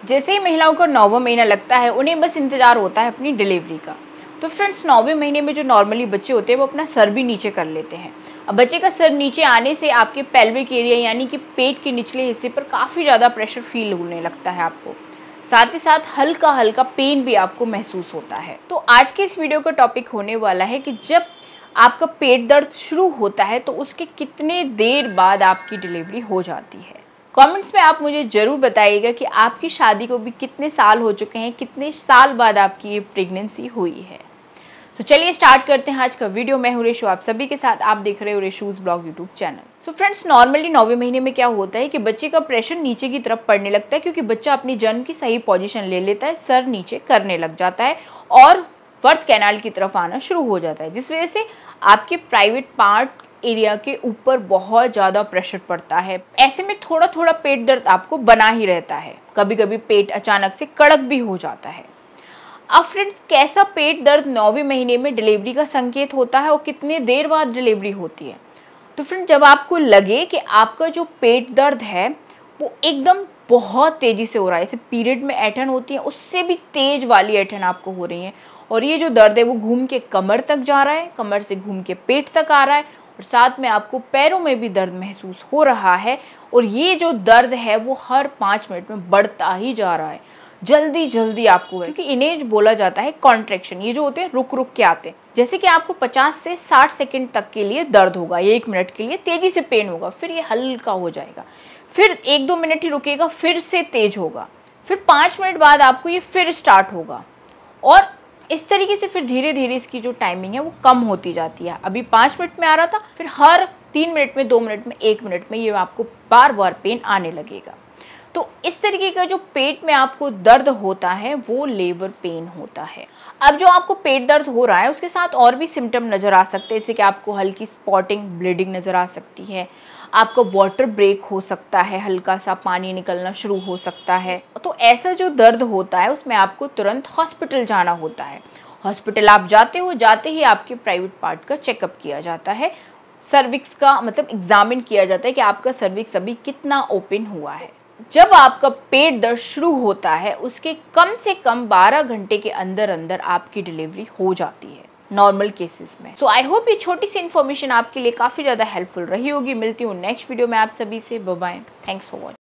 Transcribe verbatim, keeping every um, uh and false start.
जैसे ही महिलाओं को नौवां महीना लगता है उन्हें बस इंतज़ार होता है अपनी डिलीवरी का। तो फ्रेंड्स, नौवें महीने में जो नॉर्मली बच्चे होते हैं वो अपना सर भी नीचे कर लेते हैं। अब बच्चे का सर नीचे आने से आपके पेल्विक एरिया यानी कि पेट के निचले हिस्से पर काफ़ी ज़्यादा प्रेशर फील होने लगता है आपको। साथ ही साथ हल्का हल्का पेन भी आपको महसूस होता है। तो आज के इस वीडियो का टॉपिक होने वाला है कि जब आपका पेट दर्द शुरू होता है तो उसके कितने देर बाद आपकी डिलीवरी हो जाती है। कमेंट्स में आप मुझे ज़रूर बताइएगा कि आपकी शादी को भी कितने साल हो चुके हैं, कितने साल बाद आपकी ये प्रेगनेंसी हुई है। तो चलिए स्टार्ट करते हैं आज का वीडियो। मैं हूँ रेशू, आप सभी के साथ। आप देख रहे हो Reshu's blog YouTube channel. So friends, normally नौवें महीने में क्या होता है कि बच्चे का प्रेशर नीचे की तरफ पड़ने लगता है, क्योंकि बच्चा अपनी जन्म की सही पोजीशन ले लेता है, सर नीचे करने लग जाता है और बर्थ कैनाल की तरफ आना शुरू हो जाता है, जिस वजह से आपके प्राइवेट पार्ट एरिया के ऊपर बहुत ज़्यादा प्रेशर पड़ता है। ऐसे में थोड़ा थोड़ा पेट दर्द आपको बना ही रहता है। कभी कभी पेट अचानक से कड़क भी हो जाता है। अब फ्रेंड्स, कैसा पेट दर्द नौवें महीने में डिलीवरी का संकेत होता है और कितने देर बाद डिलीवरी होती है। तो फ्रेंड्स, जब आपको लगे कि आपका जो पेट दर्द है वो एकदम बहुत तेज़ी से हो रहा है, जैसे पीरियड में ऐंठन होती है उससे भी तेज़ वाली ऐंठन आपको हो रही है, और ये जो दर्द है वो घूम के कमर तक जा रहा है, कमर से घूम के पेट तक आ रहा है, और साथ में आपको पैरों में भी दर्द महसूस हो रहा है, और ये जो दर्द है वो हर पाँच मिनट में बढ़ता ही जा रहा है, जल्दी जल्दी आपको है, क्योंकि इन्हें बोला जाता है कॉन्ट्रैक्शन। ये जो होते हैं रुक रुक के आते हैं। जैसे कि आपको पचास से साठ सेकंड तक के लिए दर्द होगा, ये एक मिनट के लिए तेज़ी से पेन होगा, फिर ये हल्का हो जाएगा, फिर एक दो मिनट ही रुकेगा, फिर से तेज होगा, फिर पाँच मिनट बाद आपको ये फिर स्टार्ट होगा, और इस तरीके से फिर धीरे धीरे इसकी जो टाइमिंग है वो कम होती जाती है। अभी पाँच मिनट में आ रहा था, फिर हर तीन मिनट में, दो मिनट में, एक मिनट में ये आपको बार बार पेन आने लगेगा। तो इस तरीके का जो पेट में आपको दर्द होता है वो लेबर पेन होता है। अब जो आपको पेट दर्द हो रहा है उसके साथ और भी सिम्टम नज़र आ सकते हैं, जैसे कि आपको हल्की स्पॉटिंग, ब्लीडिंग नज़र आ सकती है, आपको वाटर ब्रेक हो सकता है, हल्का सा पानी निकलना शुरू हो सकता है। तो ऐसा जो दर्द होता है उसमें आपको तुरंत हॉस्पिटल जाना होता है। हॉस्पिटल आप जाते हो, जाते ही आपके प्राइवेट पार्ट का चेकअप किया जाता है, सर्विक्स का मतलब एग्जामिन किया जाता है कि आपका सर्विक्स अभी कितना ओपन हुआ है। जब आपका पेट दर्द शुरू होता है उसके कम से कम बारह घंटे के अंदर अंदर आपकी डिलीवरी हो जाती है नॉर्मल केसेस में। सो आई होप ये छोटी सी इन्फॉर्मेशन आपके लिए काफ़ी ज़्यादा हेल्पफुल रही होगी। मिलती हूँ नेक्स्ट वीडियो में आप सभी से। Bye bye, thanks for watching.